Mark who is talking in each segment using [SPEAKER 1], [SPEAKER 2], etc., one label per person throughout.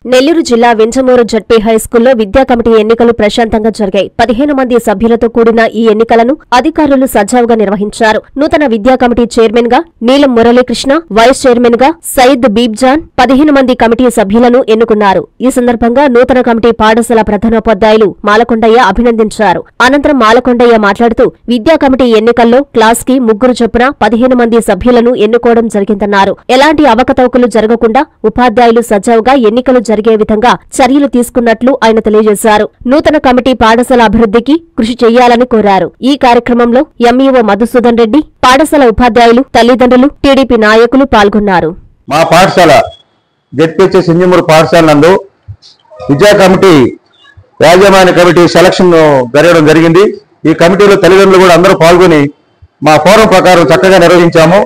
[SPEAKER 1] నెల్లూరు జిల్లా వెంచమూరు జడ్పీ హైస్కూల్లో విద్యా కమిటీ ఎన్నికలు ప్రశాంతంగా జరిగాయి. 15 మంది సభ్యులతో కూడిన ఈ ఎన్నికలను అధికారులు సజావుగా నిర్వహించారు. నూతన విద్యా కమిటీ చైర్మన్ గా నీలం మురళీకృష్ణ, వైస్ చైర్మన్ గా సయీద్ బీబ్జాన్ 15 మంది కమిటీ సభ్యులను ఎన్నుకున్నారు. ఈ సందర్భంగా నూతన కమిటీ పాఠశాల ప్రధానోపాధ్యాయులు మాలకొండయ్య అభినందించారు. అనంతరం మాలకొండయ్య మాట్లాడుతూ విద్యా కమిటీ ఎన్నికల్లో క్లాస్ కి 3 చొప్పున 15 మంది సభ్యులను ఎన్నుకోవడం జరిగిందన్నారు. ఎలాంటి అవకతవకలు జరగకుండా ఉపాధ్యాయులు సజావుగా ఎన్నికలు జరిగే విధంగా చర్యలు తీసుకున్నట్లు ఆయన తెలియజేశారు. నూతన కమిటీ పాఠశాల అభివృద్ధికి కృషి చేయాలని కోరారు. ఈ కార్యక్రమంలో ఎంఈఓ మధుసూదన్ రెడ్డి, పాఠశాల ఉపాధ్యాయులు, తల్లిదండ్రులు, టీడీపీ నాయకులు పాల్గొన్నారు.
[SPEAKER 2] మా పాఠశాల జెడ్పీహెచ్ఎస్ ఇంజమూరు పాఠశాల నందు విద్యా కమిటీ యాజమాన్య కమిటీ సెలక్షన్ జరగడం జరిగింది. ఈ కమిటీలో తల్లిదండ్రులు కూడా అందరూ పాల్గొని మా ఫోరం ప్రకారం చక్కగా నిర్వహించాము.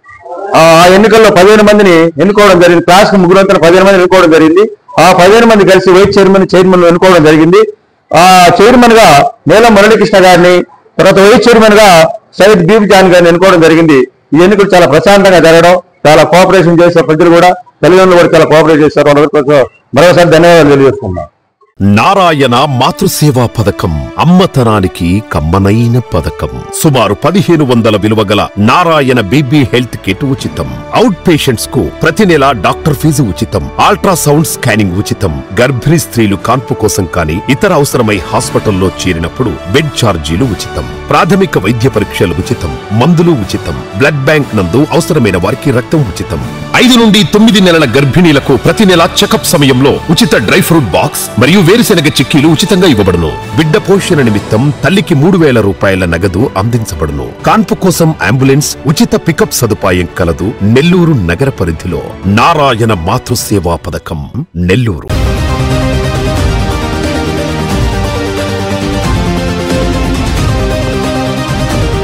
[SPEAKER 2] ఆ ఎన్నికల్లో 15 మందిని ఎన్నుకోవడం జరిగింది. క్లాస్ కు 3 15 మంది ఎన్నుకోవడం జరిగింది. ఆ 15 మంది కలిసి వైస్ చైర్మన్ ఎన్నుకోవడం జరిగింది. ఆ చైర్మన్ గా నీలం మురళీకృష్ణ గారిని, తర్వాత వైస్ చైర్మన్ గా సయీద్ బీబ్జాన్ గారిని ఎన్నుకోవడం జరిగింది. ఈ ఎన్నికలు చాలా ప్రశాంతంగా జరగడం, చాలా కోఆపరేషన్ చేసే ప్రజలు కూడా, తల్లిదండ్రులు కూడా చాలా కోఆపరేట్ చేశారు. మరోసారి ధన్యవాదాలు తెలియజేస్తున్నాం.
[SPEAKER 3] నారాయణ మాతృసేవా పథకం అమ్మతనానికి కమ్మనైన పథకం. సుమారు 1500 విలువగల నారాయణ బీబీ హెల్త్ కిట్ ఉచితం. అవుట్ పేషెంట్స్ కు ప్రతి నెల డాక్టర్ ఫీజు ఉచితం. అల్ట్రాసౌండ్ స్కానింగ్ ఉచితం. గర్భిణీ స్త్రీలు కాన్పు కోసం కానీ ఇతర అవసరమై హాస్పిటల్లో చేరినప్పుడు బెడ్ ఛార్జీలు ఉచితం. ప్రాథమిక వైద్య పరీక్షలు ఉచితం. మందులు ఉచితం. బ్లడ్ బ్యాంక్ నందు అవసరమైన వారికి రక్తం ఉచితం. 5 నుండి 9 నెలల గర్భిణీలకు ప్రతి నెల చెకప్ సమయంలో ఉచిత డ్రై ఫ్రూట్ బాక్స్ మరియు వేరుశెనగ చిక్కీలు ఉచితంగా ఇవ్వబడును. బిడ్డ పోషణ నిమిత్తం తల్లికి 3000 రూపాయల నగదు అందించబడును. కాన్పు కోసం అంబులెన్స్, ఉచిత పికప్ సదుపాయం కలదు. నెల్లూరు నగర పరిధిలో నారాయణ మాతృసేవా పథకం, నెల్లూరు.